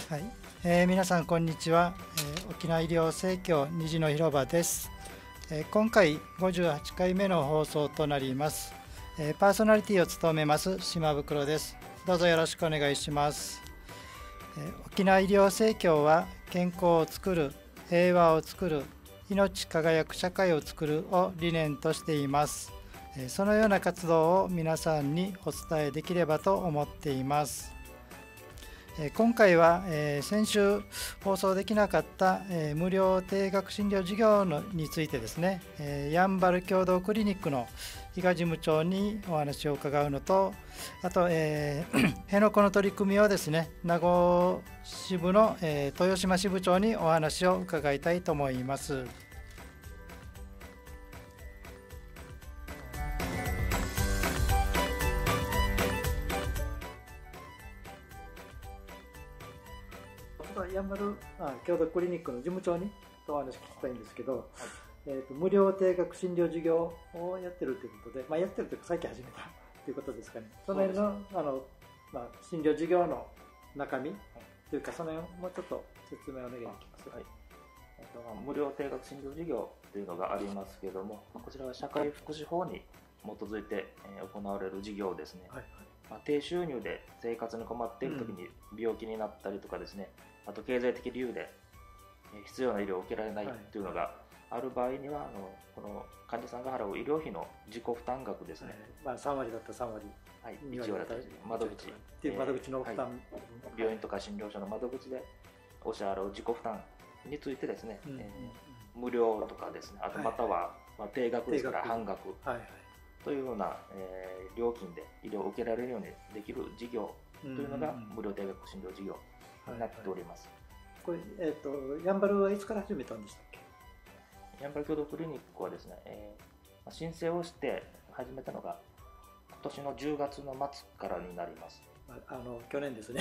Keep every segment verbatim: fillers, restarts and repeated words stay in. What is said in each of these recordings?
はい、えー、皆さんこんにちは、えー、沖縄医療生協虹の広場です、えー、今回ごじゅうはちかいめの放送となります、えー、パーソナリティを務めます島袋です。どうぞよろしくお願いします。えー、沖縄医療生協は健康をつくる、平和をつくる、命輝く社会をつくるを理念としています。えー、そのような活動を皆さんにお伝えできればと思っています。今回は、えー、先週放送できなかった、えー、無料低額診療事業のについてですね、えー、やんばる共同クリニックの伊賀事務長にお話を伺うのと、あと、えー、辺野古の取り組みをですね、名護支部の、えー、豊島支部長にお話を伺いたいと思います。やんばる共同クリニックの事務長にお話聞きたいんですけど、はい、えーと、無料低額診療事業をやってるということで、まあ、やってるというか最近始めたということですかね。その辺の、あの、まあ、診療事業の中身というか、その辺をもうちょっと説明をお願いします。はい、 無料低額診療事業というのがありますけれども、こちらは社会福祉法に基づいて行われる事業ですね。はいはい、まあ、低収入で生活に困っているときに病気になったりとかですね、うん、あと経済的理由で必要な医療を受けられないというのがある場合には、あのこの患者さんが払う医療費の自己負担額ですね、はい、 まあ、さんわりだったらさんわり、 はい、いちわりだったら窓口っていう窓口の負担、はい、 病院とか診療所の窓口でお支払う自己負担についてですね、うん、えー、無料とかですね、あとまたは、はいはい、まあ、低額ですから半額、はいはい、というような、えー、料金で医療を受けられるようにできる事業というのが無料低額診療事業になっております。 はいはい、これ、えーと、やんばるはいつから始めたんでしたっけ？ やんばる共同クリニックはですね、えー、申請をして始めたのが今年のじゅうがつの末からになります。 あの去年ですね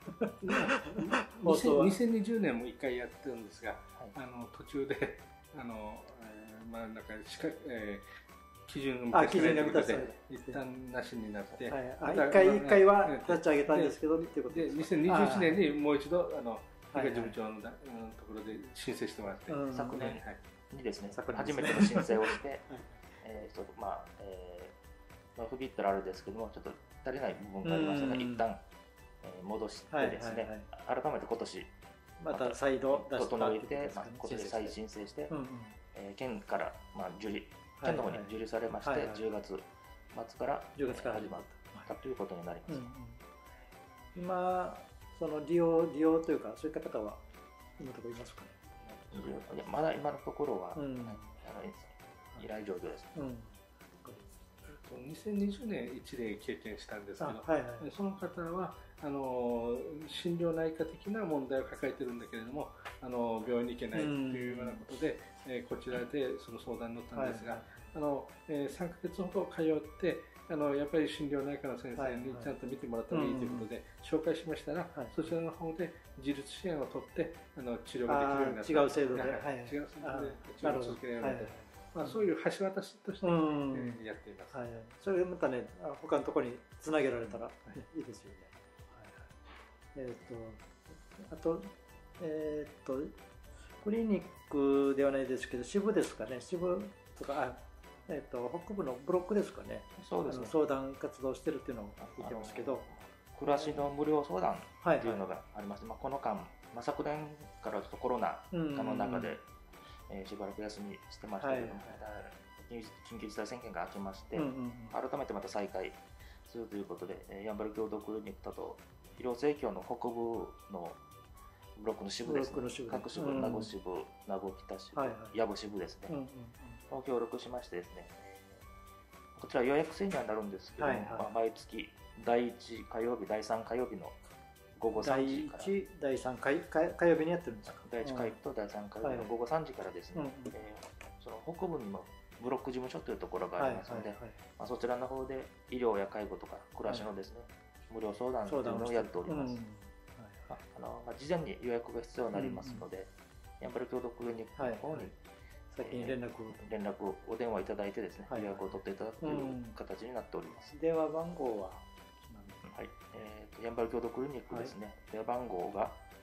にせんにじゅうねんもいっかいやってるんですが、はい、あの途中であの、えー、まあなんかしか、えー、基準が満たせないということで一旦なしになって、はい、 あいっかいいっかいは立ち上げたんですけどっていうことで、にせんにじゅういちねんにもう一度あの伊賀事務長のところで申請してもらって、 はいはい、昨年にですね、初めての申請をして、えー、ちょっとまあ、えー、まあ不備ったらあれですけども、ちょっと足りない部分がありましたので、一旦戻してですね、改めて今年また再度出して整えて、まあ、今年再申請して、うんうん、えー、県からまあ受理、県の方に受理されまして、はいはい、じゅうがつまつから始まったということになります。うんうん、今その利用利用というかそういった方は今のところいますかね？ いやまだ今のところは、うん、あの依頼状況です。うん、 にせんにじゅうねんいち例経験したんですけど、はいはい、その方はあの心療内科的な問題を抱えているんだけれども、あの病院に行けないというようなことで、うん、えー、こちらでその相談に乗ったんですが、はい、あのえー、さんかげつほど通ってあのやっぱり心療内科の先生にちゃんと見てもらった方がいいということで紹介しましたら、はい、そちらの方で自立支援を取ってあの治療ができるようになった。 違う制度で、はい、 違う制度で治療を続けられるようになった。まあ、そういう橋渡しとして、うん、えー、やっています。はい、 それでまたね、他のところにつなげられたら、ね、はい、いいですよね。はいはい、えっ、ー、と、あと、えっ、ー、と、クリニックではないですけど、支部ですかね、支部とか、あ、えっ、ー、と、北部のブロックですかね、 そうですね、 相談活動してるっていうのを聞いてますけど、 暮らしの無料相談というのがありまして、はいはい、まあ、この間、まあ、昨年からちょっとコロナ禍の中で、えー、しばらく休みしてましたけども、はいはい、緊急事態宣言が明けまして、うんうんうん、改めてまた再開するということで、やんばる共同クリニックだと医療生協の北部のブロックの支部ですね、各支部、名護支部、名護北支部、矢部支部ですね、うんうんうん、を協力しましてですね、こちら予約制にはなるんですけども、はいはい、まあ、毎月だいいち火曜日、だいさん火曜日の午後さんじから、だいいち、 だいさん火曜日にやってるんですか？ だいいち火曜日とだいさん火曜日の午後さんじからですね、はい、えー、その北部にもブロック事務所というところがありますので、はいはいはい、まあ、そちらの方で医療や介護とか暮らしのですね、はい、無料相談というのをやっております。あのまあ、事前に予約が必要になりますので、やんばる共同クリニックの方に、はいはい、 先に連絡を、 えー、連絡をお電話いただいてですね、はい、予約を取っていただくという形になっております。 電話番号は、 はい、えーと、やんばる共同クリニックですね、はい、電話番号が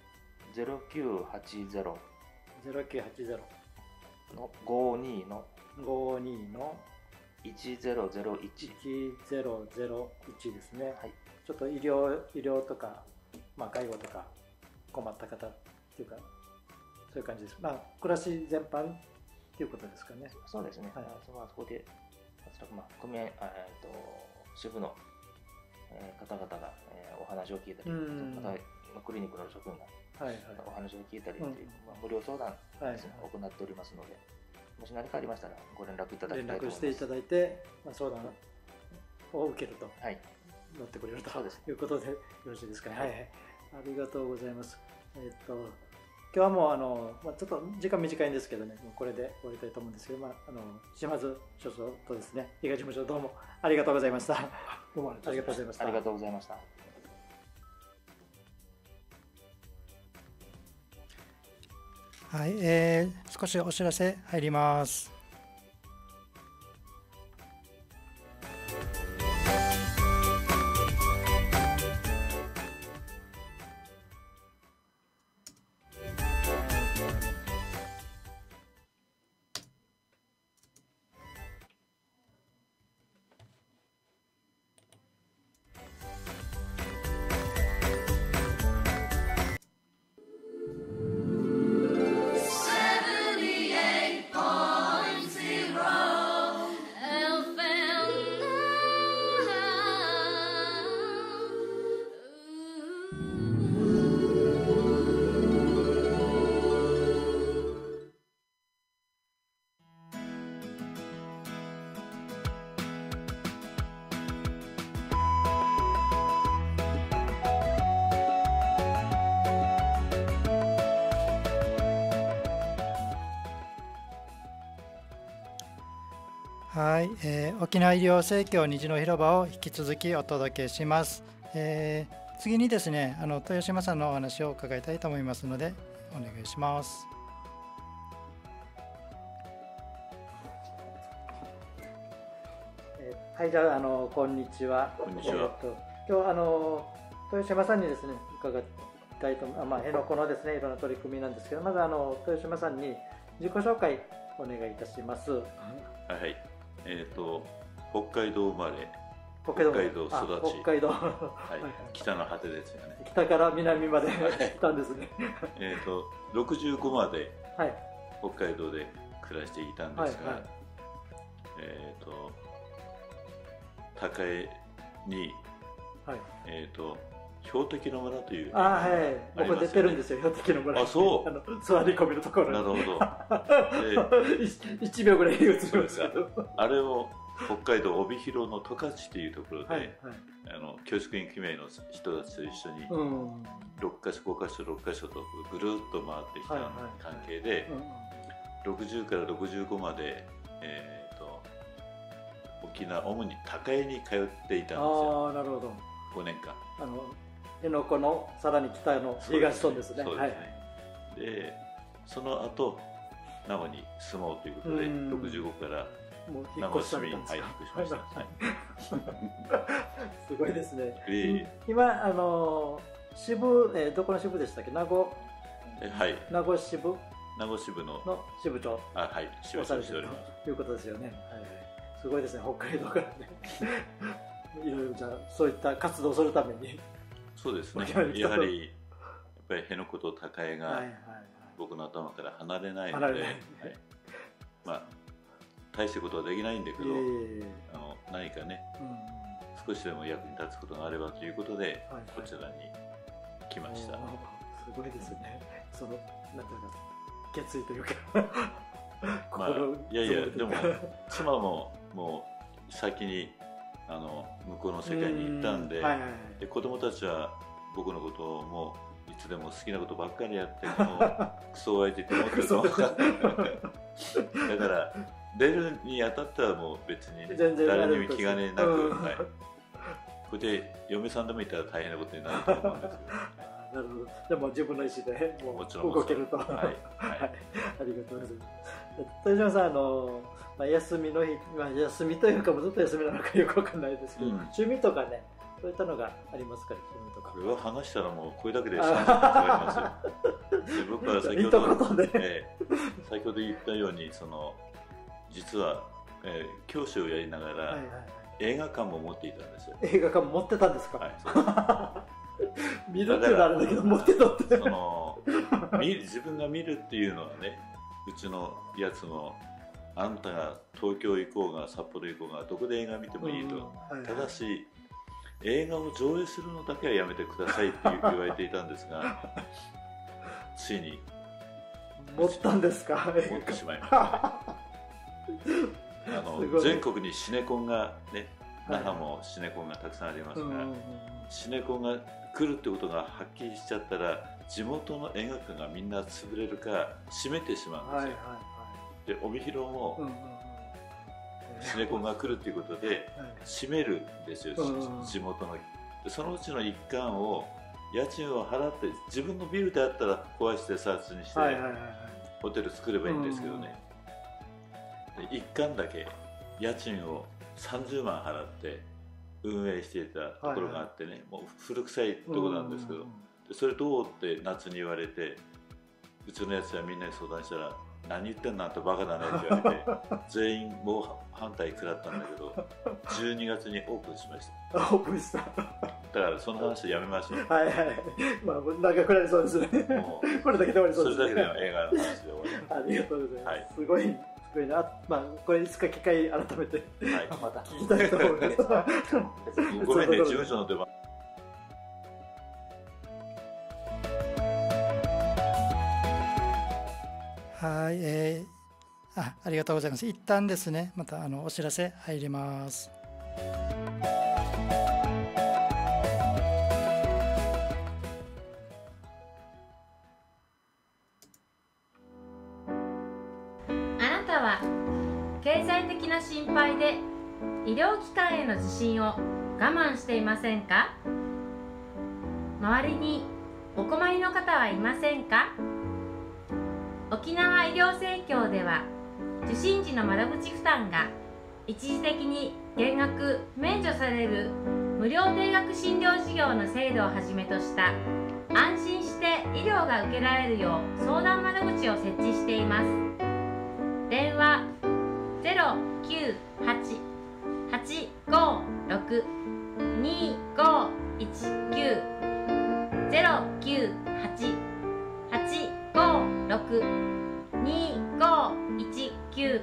ゼロきゅうはちゼロゼロきゅうはちゼロのごにのごにのいちゼロゼロいちいちゼロゼロいちですね。 はい、 ちょっと医療医療とか、まあ、介護とか困った方っていうかそういう感じです。まあ暮らし全般っていうことですかね。 そうですね。はい、そこでまあ組合えっと支部の、えー、方々が、えー、お話を聞いたり、またクリニックの職員が、はいはい、お話を聞いたりっていう、うんまあ、無料相談ですね、はいはい、行っておりますので、もし何かありましたらご連絡いただきたいと思います。 連絡していただいて、まあ、相談を受けると、はい、乗ってくれるということでよろしいですかね。はい、はい、ありがとうございます。えー、っと今日はもうあの、まあ、ちょっと時間短いんですけどね、もうこれで終わりたいと思うんですけど、まあ、あの島津所長とですね、伊賀事務所どうもありがとうございました。 どうもありがとうございました。ありがとうございました。 はい、えー、少しお知らせ入ります。はい、えー、沖縄医療生協虹の広場を引き続きお届けします。えー、次にですね、あの豊島さんのお話を伺いたいと思いますのでお願いします。えー、はい、じゃあ、あのこんにちは。 こんにちは。えー、と今日あの豊島さんにですね伺いたいと、まあ辺野古のですねいろんな取り組みなんですけど、まずあの豊島さんに自己紹介お願いいたします。はい。 えー、と北海道生まれ、 北海道、 北海道育ち、 北海道、はい、 北の果てですよね。 北から南まで来たんですね。 えっとろくじゅうごまで北海道で暮らしていたんですが、はいはい、えっ、ー、と高江に、はい、えっ、ー、と標的の村という、 あ、はい、僕出てるんですよ、標的の村。 あ、そう。 あの座り込みのところ。 なるほど。いちびょうぐらい映るんですけど。 あれを北海道帯広の十勝というところで、はいはい、あの教職員組合の人たちと一緒にろっかしょごかしょろっかしょとぐるっと回ってきた関係で、ろくじゅうからろくじゅうごまで、えー、と沖縄主に高江に通っていたんですよ。 ああ、なるほど。 ごねんかん。 あの辺野古のさらに北の東村ですね。 で、その後名護に住もうということでろくじゅうごから名護市民に入ってしました。 すごいですね。えー、今あの支部、えー、どこの支部でしたっけ？名護、 はい、 名護支部名護支部のの支部長、 あ、はい、支部長しておりますということですよね。はい、すごいですね、北海道からね。いろいろじゃあそういった活動をするために。 そうですね。やはりやっぱり辺野古と高江が僕の頭から離れないので、まあ大したことはできないんだけど、あの何かね、少しでも役に立つことがあればということでこちらに来ました。すごいですね。そのなんていうか決意というか。 まあいやいやでも妻ももう先にあの向こうの世界に行ったんで、で子供たちは僕のことをもういつでも好きなことばっかりやってもうクソ相手って思ってるか分かんないだから出るにあたってはもう別に誰にも気兼ねなく、はい、これで嫁さんでもいたら大変なことになると思うんですけど。 なるほど。でも自分の意思でもう動けると。はい。はい。ありがとうございます。豊島さん、あの、まあ、休みの日、まあ、休みというかもずっと休みなのかよくわかんないですけど、うん、趣味とかね、 そういったのがありますから、とか。 これは話したらもうこれだけでさんじゅっぷんかかりますよ。で僕は先ほど、えー、先ほど言ったようにその実は、えー、教師をやりながら、はいはいはい、映画館も持っていたんですよ。 映画館も持ってたんですか。はい、そう見るっていうのはあれだけど持ってたってその見自分が見るっていうのはね、うちのやつもあんたが東京行こうが札幌行こうがどこで映画見てもいいと、うんはいはい、ただし映画を上映するのだけはやめてくださいって言われていたんですがついに持ったんですか。 持ってしまいましたね。あの全国にシネコンがね、那覇もシネコンがたくさんありますが、はい、シネコンが来るってことがはっきりしちゃったら地元の映画館がみんな潰れるか閉めてしまうんですよ、はいはいはい、で帯広も、うんうん、シネコンが来るっていうことで閉めるんですよ、うんうん、地元のでそのうちの一環を家賃を払って自分のビルであったら壊してサーチにして、はいはいはいはい、ホテル作ればいいんですけどね、うんうん、で一環だけ家賃をさんじゅうまん払って運営していたところがあってね、はいはい、もう古臭いところなんですけど、うんうんうん、でそれどうって夏に言われてうちのやつはみんなに相談したら何言ってんのあんたバカだねって言われて全員もう反対食らったんだけどじゅうにがつにオープンしました。 オープンした。だからその話やめましょう。 はいはい。まあ長くなりそうですね。もうこれだけで終わりそうですね。 それだけでは映画の話で終わり。 ありがとうございます。はい、すごいすごいな。まあこれいつか機会改めて、はい、また聞きたいと思います。 ごめんね、事務所の出番。 はい、えー、あ、ありがとうございます。一旦ですね、またあのお知らせ入ります。 あなたは経済的な心配で医療機関への受診を我慢していませんか？周りにお困りの方はいませんか？沖縄医療生協では受診時の窓口負担が一時的に減額免除される無料定額診療事業の制度をはじめとした安心して医療が受けられるよう相談窓口を設置しています。電話 ゼロきゅうはち はちごろく にごいちきゅう ゼロきゅうはち はちごろく にごいちきゅう。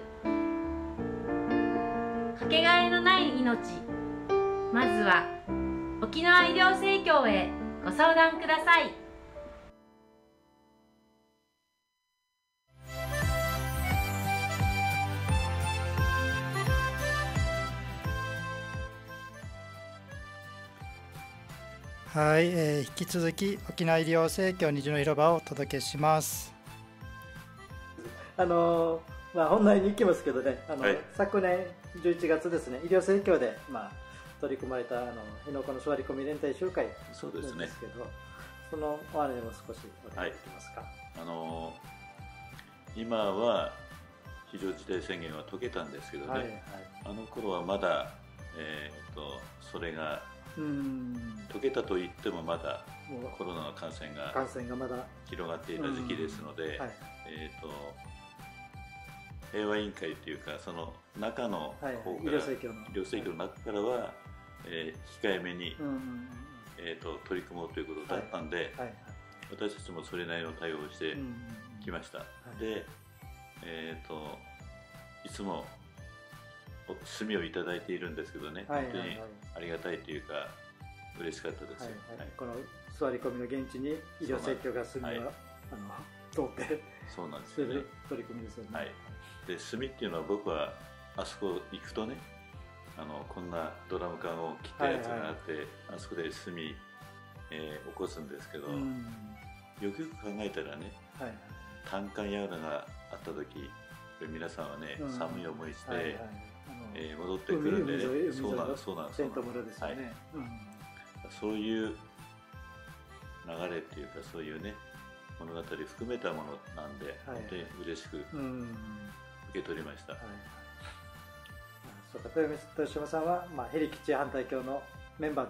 かけがえのない命、まずは沖縄医療生協へご相談ください。 はい、えー、引き続き沖縄医療生協虹の広場をお届けします。あのー、まあ本題に行きますけどね、あの、はい、昨年じゅういちがつですね、医療生協でまあ取り組まれたあの辺野古の座り込み連帯集会なんですけど、そのお話も少しお願いできますか。はい、 あのー、今は非常事態宣言は解けたんですけどね、はいはい、あの頃はまだ、えー、とそれが解けたといってもまだコロナの感染が広がっていた時期ですので、はい、えー、と平和委員会というかその中の方から、はいはい、医療生協の中からは、はい、えー、控えめに、えー、と取り組もうということだったんで、はいはいはい、私たちもそれなりの対応をしてきました。はい、で、えー、といつも炭をいただいているんですけどね、はいはいはい、本当にありがたいというか嬉しかったですよ。はいはい、 この座り込みの現地に医療生協が炭を、はい、あの通ってそうなんですよね、 取り組みですよね。 はい、で炭っていうのは僕はあそこ行くとね、あのこんなドラム缶を切ったやつがあって、はいはい、あそこで炭、えー、起こすんですけど、よくよく考えたらね、はいはい、単管やらがあった時皆さんはね、うん、寒い思いして、はいはい、えー、戻ってくるんでね、そうなんです、そうなんです、はい、うん、そういう流れっていうかそういうね物語含めたものなんで、はい、本当に嬉しく受け取りました。はい、 そうか、豊島さんは、まあ、ヘリ基地反対協のメンバーでも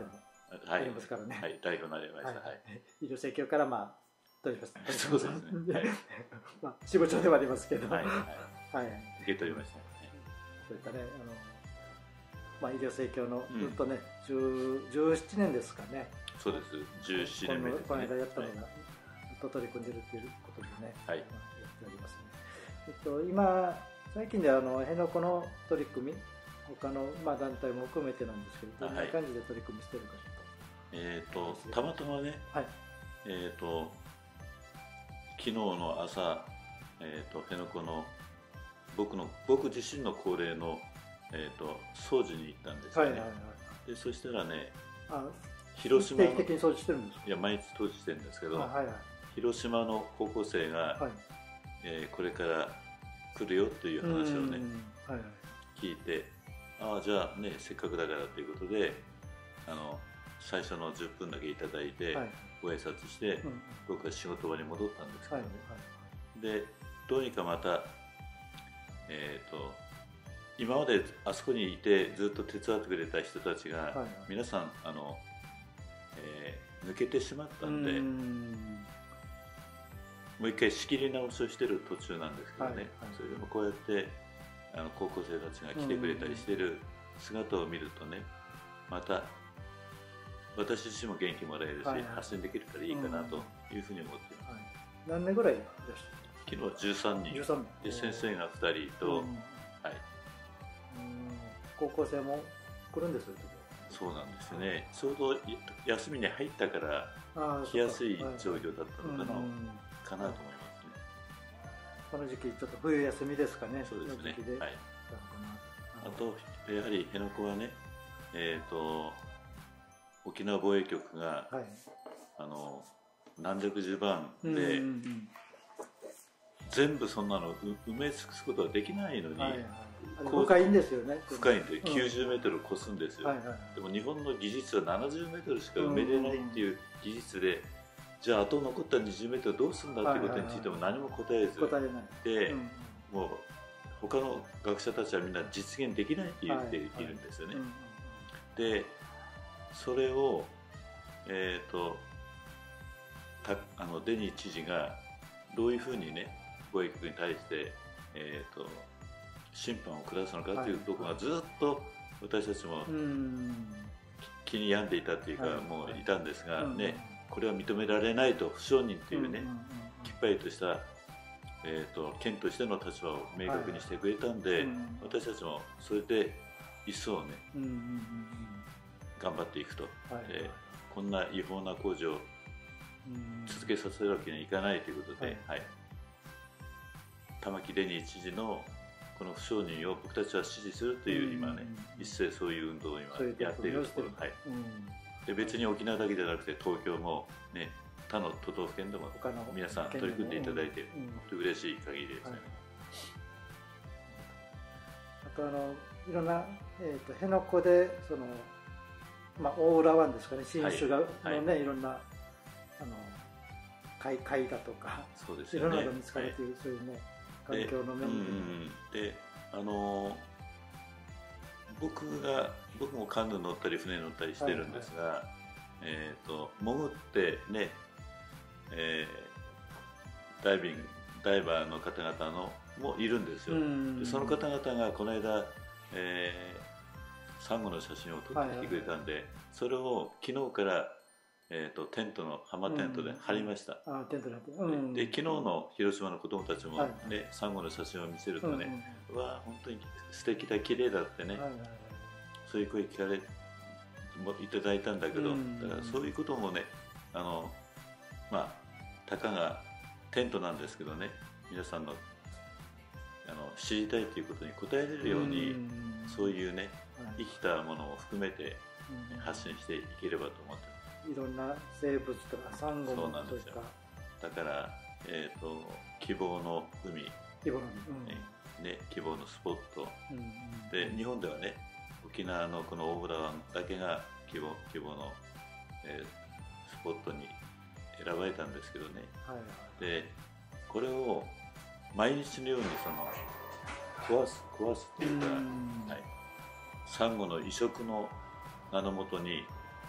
ありますからね。 はい、代表になりました。はい。 医療生協からまあ取ります。 そうですね。はい。 まあ支部長ではありますけど。はいはい。受け取りました。 そういったね、あのまあ医療生協のずっとね、十十七年ですかね。 そうです。十七年目ですね。 この間やったのがずっと取り組んでるっていうことでね。はい。やっておりますね。えっと今最近であの辺野古の取り組み、他のまあ団体も含めてなんですけど、どんな感じで取り組みしてるかちょっと。 えっとたまたまね、はい、えっと昨日の朝、えっと辺野古の僕の僕自身の恒例のえっと掃除に行ったんですよね。でそしたらね、あ広島の定期的に掃除してるんですか？ いや毎日掃除してるんですけど、はいはい、広島の高校生が、はい、えー、これから来るよという話をね、はいはい、聞いて、ああじゃあねせっかくだからということで、あの最初のじゅっぷんだけいただいて、はい、ご挨拶して、うん、僕は仕事場に戻ったんですけどね、はいはい、でどうにかまた、えーと、今まであそこにいてずっと手伝ってくれた人たちが、はいはい、皆さんあの、えー、抜けてしまったんで、んもう一回仕切り直しをしている途中なんですけどね、はいはい、それでもこうやってあの高校生たちが来てくれたりしている姿を見るとね、また私自身も元気もらえるし、はい、発信できるからいいかなというふうに思っています。はい、 何年ぐらいいらっしゃる？ 昨日はじゅうさんにんで先生がふたりと、うん、はい、 高校生も来るんですよ。 そうなんですね。ちょうど休みに入ったから来やすい状況だったのかな、はい、かなと思いますね。 この時期ちょっと冬休みですかね。 そうですね。はい。あとやはり辺野古はね、えっと沖縄防衛局が、はい、あの軟弱地盤で、うんうんうん、全部そんなの埋め尽くすことはできないのに、はいはい、 深いんですよね。 深いんできゅうじゅうメートルを超すんですよ、はいはい、でも日本の技術はななじゅうメートルしか埋めれないっていう技術で、じゃああと残ったにじゅうメートルどうするんだっていうことについても何も答えず、 答えないで、うん、もう他の学者たちはみんな実現できないって言っているんですよね、はいはい、でそれを、えーと、たあのデニー知事がどういうふうにね防衛局に対して、えーと、審判を下すのかというところがずっと私たちも気に病んでいたというか、はい、もういたんですが、はい、ね、これは認められないと不承認というね、きっぱりとした、えーと、県としての立場を明確にしてくれたんで、はい、私たちもそれで一層ね、うんうんうん、頑張っていくと、はい、でこんな違法な工事を続けさせるわけにはいかないということで、はいはい、玉城デニー知事のこの不承認を僕たちは支持するという、今ね、一斉そういう運動を今やっているところ、はい、で別に沖縄だけじゃなくて東京も、ね、他の都道府県でも皆さん取り組んでいただいて、うん、嬉しい限りですね。はい、 あとあのいろんな、えーと、辺野古でその、まあ、大浦湾ですかね、新種が、はいのね、はい、いろんなあの貝貝だとか、そうですよね、いろんなのが見つかるという、はい、そういうね環境の面で、で、あのー、僕が僕もカヌー乗ったり船に乗ったりしてるんですが、はいはい、えーと潜ってね、えー、ダイビングダイバーの方々のもいるんですよ。でその方々がこの間、えー、サンゴの写真を撮ってきてくれたんで、はいはい、それを昨日から、えー、とテントの浜テントで貼りました。 あ、テントで、 うん、で昨日の広島の子供たちも、ね、はいはい、サンゴの写真を見せるとね、うんうん、うわ本当に素敵だ綺麗だってね、はいはいはい、そういう声聞かれもいただいたんだけど、うん、だからそういうこともね、あのまあたかがテントなんですけどね、皆さんのあの知りたいということに応えれるように、うん、そういうね、はい、生きたものを含めて発信していければと思ってます。 いろんな生物とかサンゴもそういった、 だから、えーと、希望の海、 希望の海、 うん、ね、希望のスポット、うんうん、で日本ではね沖縄のこの大浦湾だけが希望、希望の、えー、スポットに選ばれたんですけどね、はいはい、でこれを毎日のようにその壊す壊すっていうか、はい、サンゴの移植の名のもとに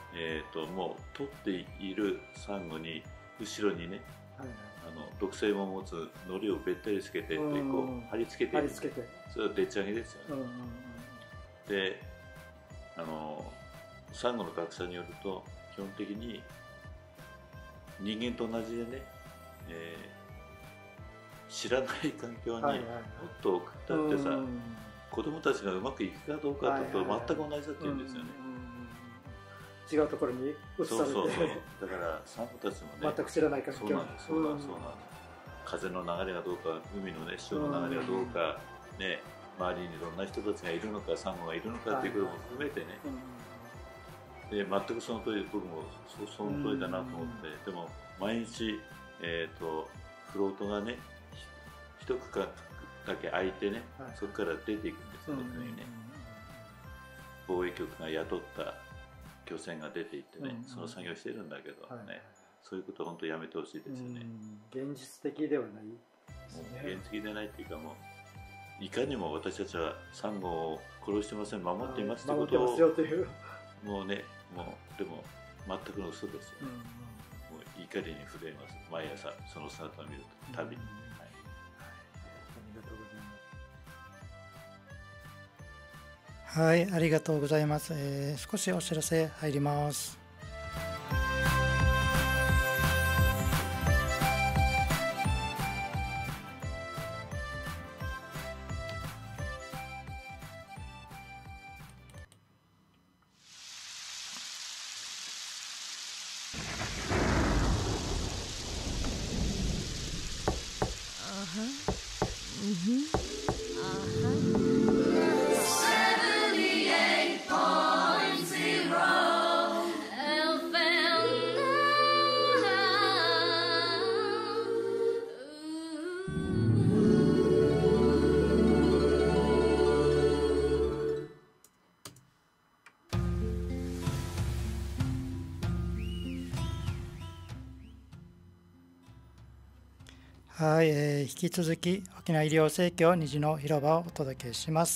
えー、ともう取っているサンゴに後ろにね、はい、あの毒性も持つ糊をべったりつけてってこう貼り付けている、それはでっち上げですよね。うんうんうん、であのサンゴの学者によると基本的に人間と同じでね、えー、知らない環境にもっと送ったってさ、はいはい、子供たちがうまくいくかどうかと全く同じだって言うんですよね。 違うところに移されて、そうそうそう、 だからサンゴたちもね全く知らない環境、 そうなんです、そうなんです、そうなんです。風の流れがどうか、海のね潮の流れがどうか、ね、周りにどんな人たちがいるのか、サンゴがいるのかっていうことも含めてね、で全くその通りで、僕も そ, その通りだなと思って、でも毎日、えー、とフロートがね一区画だけ空いてね、はい、そこから出ていくんですよ、うん、ね、防衛局が雇った漁船が出ていってね、うん、その作業してるんだけどね、はい、そういうことは本当やめてほしいですよね。 現実的ではないですね。 現実的でないっていうか、もういかにも私たちはサンゴを殺してません、守っていますということを、もうね、もうでも全くの嘘ですよ、うんうん、もう怒りに震えます、毎朝その姿を見ると、旅、うん、はい、ありがとうございます。はい、ありがとうございます。えー、少しお知らせ入ります。はい、えー、引き続き沖縄医療生協虹の広場をお届けします。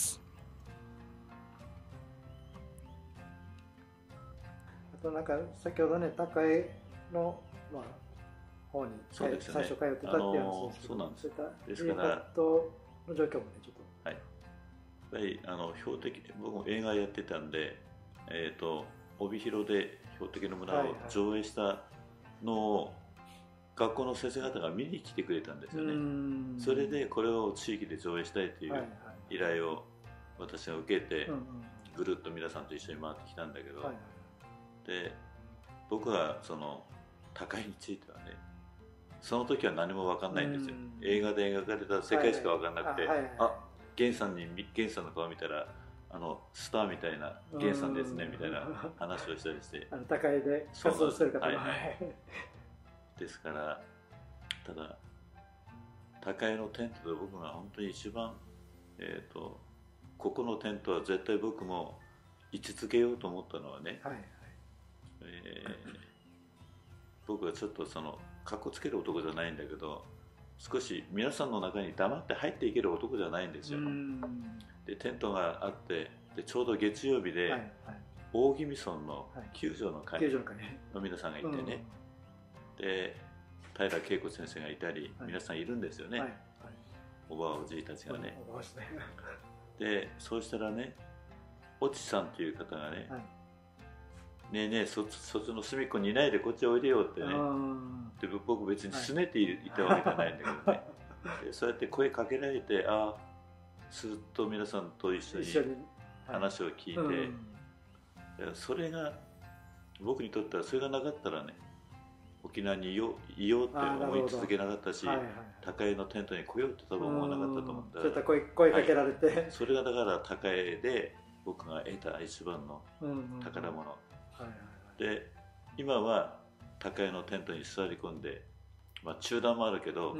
あとなんか先ほどね、高江の、まあ、方に、そうですね、最初通ってたっていう話ですけど、 そうなんです。 ですから、との状況もね、ちょっと。 はい。やっぱりあの標的、僕も映画やってたんで、えっ、ー、と帯広で標的の村を上映したのを、はいはい、学校の先生方が見に来てくれたんですよね。それでこれを地域で上映したいという依頼を私が受けて、ぐるっと皆さんと一緒に回ってきたんだけど、で僕はその高いについてはね、その時は何も分かんないんですよ。映画で描かれた世界しか分かんなくて、あ、源さんに源さんの顔見たらあのスターみたいな源さんですねみたいな話をしたりして、 あの高いで活動してる方、はいはい、 ですから、ただ高江のテントで僕が本当に一番、えーと、ここのテントは絶対僕も位置づけようと思ったのはね、はいはい、えー、僕はちょっとそのかっこつける男じゃないんだけど、少し皆さんの中に黙って入っていける男じゃないんですよ。でテントがあって、でちょうど月曜日で、はいはい、大宜味村の救助の会の皆さんがいてね、で平恵子先生がいたり、はい、皆さんいるんですよね、はいはい、おばあおじいたちがね。でそうしたらね、越智さんという方がね、はい、ねえねえ そ, そっちの隅っこにいないでこっちおいでよってね、で僕別に拗ねて い, いたわけじゃないんだけどね、はい、でそうやって声かけられて、ああすっと皆さんと一緒に話を聞いて、はい、うん、それが僕にとっては、それがなかったらね、沖縄にいよう、いようって思い続けなかったし、はいはい、高江のテントに来ようって多分思わなかったと思ったら、 そういった 声, 声かけられて、はい、 それがだから高江で僕が得た一番の宝物、うんうん、はいはいはい、で今は高江のテントに座り込んで、まあ、中断もあるけど、うん、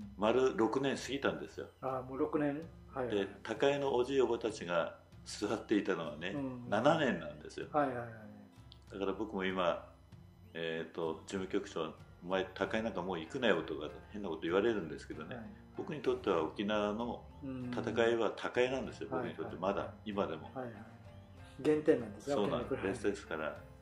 丸ろくねん過ぎたんですよ。 あもうろくねん、はいはい、 で高江のおじいおばたちが座っていたのはね、うん、ななねんなんですよ、はいはいはい、だから僕も今、えー、と事務局長、お前高江なんかもう行くなよとか変なこと言われるんですけどね、はい、僕にとっては沖縄の戦いは高江なんですよ、僕にとってまだ、はいはい、今でも、はいはい、 原点なんですよ。 そうなんです。ですから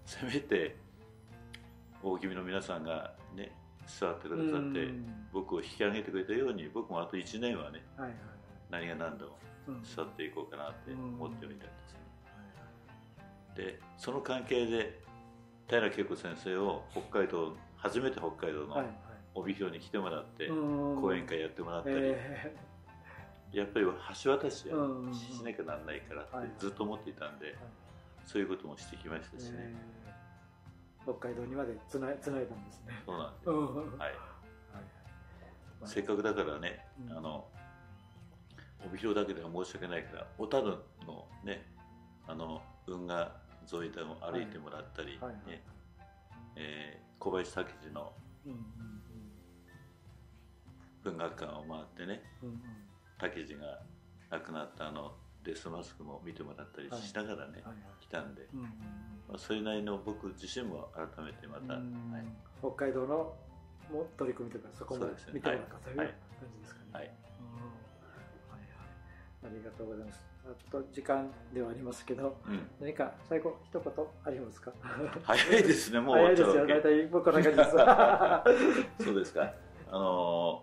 せめて大君の皆さんがね座ってくださって僕を引き上げてくれたように、僕もあといちねんはね、はいはい、何が何でも座っていこうかなって思ってるみたいですね。でその関係で平恵子先生を北海道初めて北海道の帯広に来てもらって講演会やってもらったり、えー、やっぱり橋渡ししなきゃなんないからってずっと思っていたんで、そういうこともしてきましたしね。えー北海道にまでつない、つないだんですね。 そうなんです。はい。せっかくだからね、うん、あの帯広だけでは申し訳ないから小樽のね、あの運河沿いでも歩いてもらったり、はいはいはい、ね、えー、小林武史の文学館を回ってね、うんうん、武史が亡くなったあのデスマスクも見てもらったりしながらね、はいはいはい、来たんで、うんうん、まあ、それなりの僕自身も改めてまた、はい、 北海道のも取り組みとかそこも見てもらったという感じですかね。はい、はいはい、ありがとうございます。ちょっと時間ではありますけど、うん、何か最後一言ありますか？ 早いですね、もう早いですよ、大体僕の中です。 そうですか。あの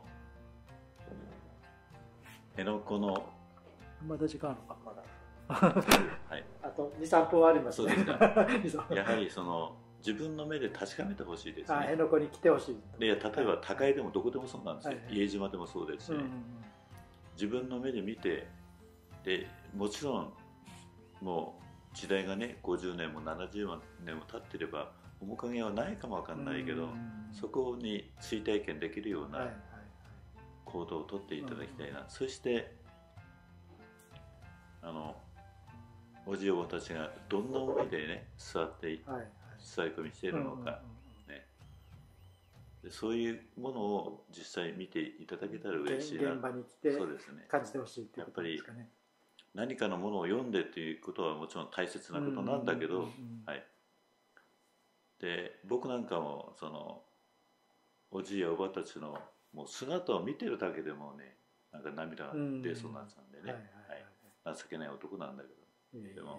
ー、辺野古のまだ時間あるのか、まだ。はい、あとに、さんぷんはあります。 そうですか。やはりその自分の目で確かめてほしいですね。 辺野古に来てほしい。 で、例えば高井でもどこでもそうなんですよ。はい、家島でもそうですし、ね、うんうん、自分の目で見て、でもちろんもう時代がねごじゅうねんもななじゅうねんも経ってれば面影はないかもわかんないけど、うんうん、そこに追体験できるような行動をとっていただきたいな。うんうん、そしてあのおじいおばたちがどんな思いでね座って伝え込みしているのか、ね、でそういうものを実際見ていただけたら嬉しいな。 現場に来て感じてほしいっていうことですかね。 やっぱり何かのものを読んでということはもちろん大切なことなんだけど、はい、で僕なんかもそのおじいやおばたちのもう姿を見てるだけでもねなんか涙が出そうになっちゃうんでね、情けない男なんだけど、でも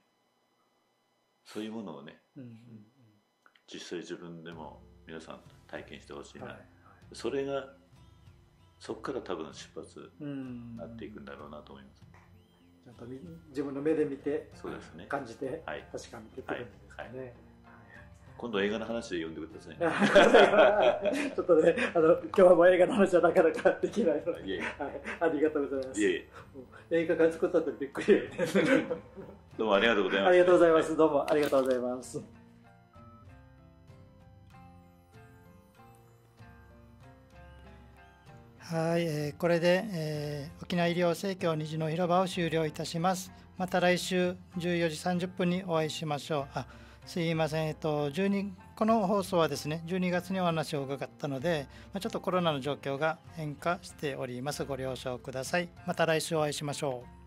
そういうものをね、うんうんうん、実際自分でも皆さん体験してほしいな、はいはい、それがそこから多分出発になっていくんだろうなと思います。 ちゃんと自分の目で見て、 そうですね、 感じて、はい、確かめてくるんですかね。はいはい、 今度映画の話で呼んでください、 ね、ちょっとね、あの今日はもう映画の話はなかなかできないので、いえいえ、はい、ありがとうございます。いえいえ、映画館作ったってびっくり。 どうもありがとうございます。 ありがとうございます。どうもありがとうございます。はい、えー、これで、えー、沖縄医療生協虹の広場を終了いたします。また来週じゅうよじさんじゅっぷんにお会いしましょう。あ、すいません、えっと、じゅうにこの放送はですね、じゅうにがつにお話を伺ったので、まあ、ちょっとコロナの状況が変化しております。ご了承ください。また来週お会いしましょう。